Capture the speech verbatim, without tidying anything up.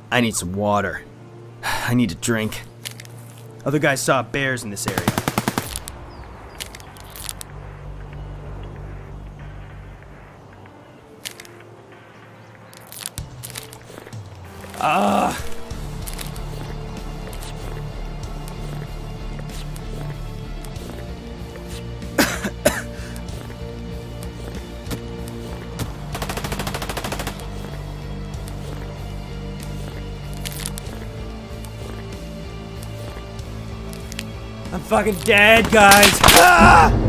I need some water. I need a drink. Other guys saw bears in this area. Ah! I'm fucking dead, guys! Ah!